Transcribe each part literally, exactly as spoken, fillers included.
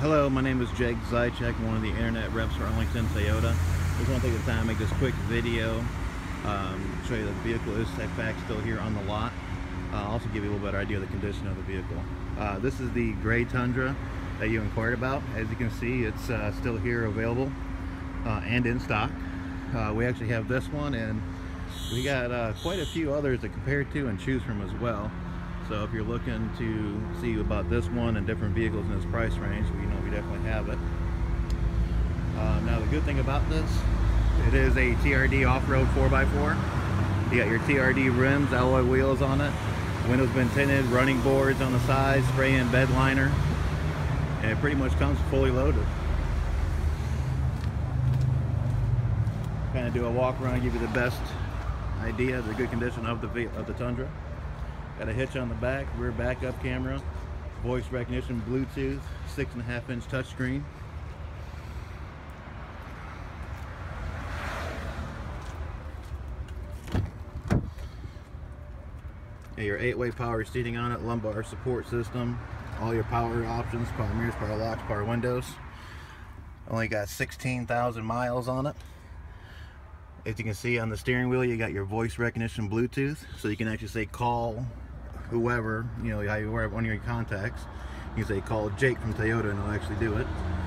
Hello, my name is Jake Zychek, one of the internet reps for Arlington Toyota. Just want to take the time to make this quick video, um, show you that the vehicle is in fact still here on the lot. Uh, also give you a little better idea of the condition of the vehicle. Uh, this is the gray Tundra that you inquired about. As you can see, it's uh, still here available uh, and in stock. Uh, we actually have this one, and we got uh, quite a few others to compare to and choose from as well. So if you're looking to see about this one and different vehicles in this price range, we know we definitely have it. Uh, now the good thing about this, it is a T R D off-road four by four. You got your T R D rims, alloy wheels on it, windows been tinted, running boards on the sides, spray-in bed liner, and it pretty much comes fully loaded. Kind of do a walk around, give you the best idea of the good condition of the of the Tundra. Got a hitch on the back, rear backup camera, voice recognition, Bluetooth, six and a half inch touchscreen. Yeah, your eight way power seating on it, lumbar support system, all your power options, power mirrors, power locks, power windows. Only got sixteen thousand miles on it. As you can see on the steering wheel, you got your voice recognition Bluetooth, so you can actually say call whoever, you know, how you one of your contacts. You can say call Jake from Toyota and it'll actually do it.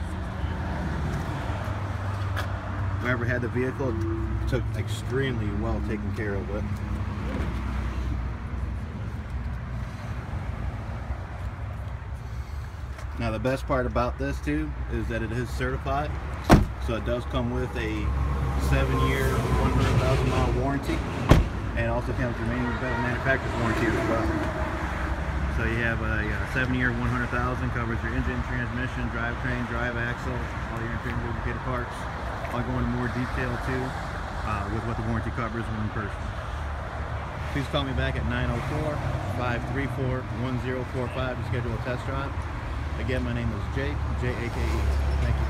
Whoever had the vehicle took extremely well taken care of it. Now the best part about this too is that it is certified, so it does come with a seven year, one hundred thousand mile warranty, and also comes with remaining manufacturer's warranty as well. So you have a, a seven year, one hundred thousand, covers your engine, transmission, drivetrain, drive axle, all your interior lubricated parts. I'll go into more detail too uh, with what the warranty covers when in person. Please call me back at nine oh four, five three four, one oh four five to schedule a test drive. Again, my name is Jake, J A K E. Thank you.